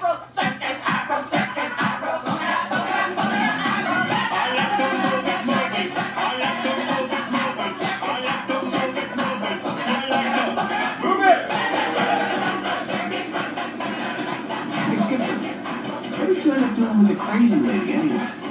What did you end up doing with the crazy lady anyway?